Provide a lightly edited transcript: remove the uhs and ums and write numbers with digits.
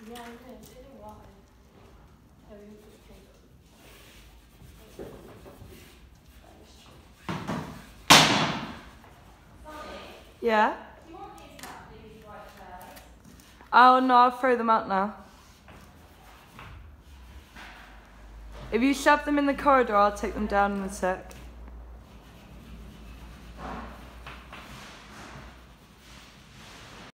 Yeah, I did. It did a while. Oh, you just take it. Yeah? Do you want these out, these white chairs? Oh no, I'll throw them out now. If you shove them in the corridor, I'll take them down in a sec.